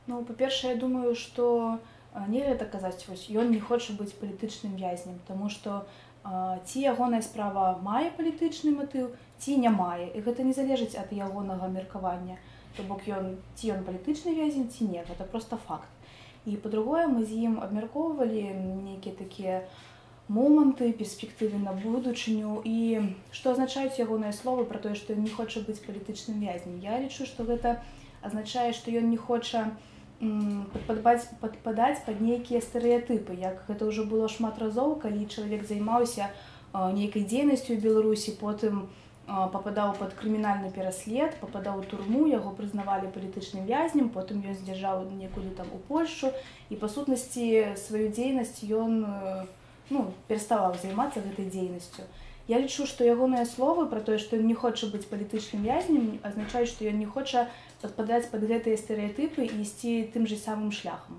Ну, па-першае, я думаю, што нельга казаць, вось ён не хоча быць палітычным вязнем, таму што ці ягоная справа мае палітычны матыў, ці не мае. І гэта не залежыць ад ягонага меркавання. То бок ці ён палітычны вязень, ці не, гэта проста факт. І па-другое, мы з ім абмяркоўвалі нейкія такія моманты, перспектывы на будучыню і што азначаюць ягоныя словы пра тое, што ён не хоча быць палітычным вязнем. Я лічу, што гэта азначае, што ён не хоча падпадаць пад нейкія стэрэатыпы, як гэта ўжо было шмат разоў, калі чалавек займаўся нейкай дзейнасцю ў Беларусі, потым пападаў пад крымінальны пераслед, пападаў у турму, яго прызнавалі палітычным вязнем, потым ён з'язджаў некуды там у Польшчу, і па сутнасці сваю дзейнасць ён пераставаў займацца гэтай дзейнасцю. Я лічу, што ягоныя словы пра тое, што ён не хоча быць палітычным вязнем, азначаюць, што ён не хоча падпадаць пад гэтыя стэрэатыпы і ісці тым же самым шляхам.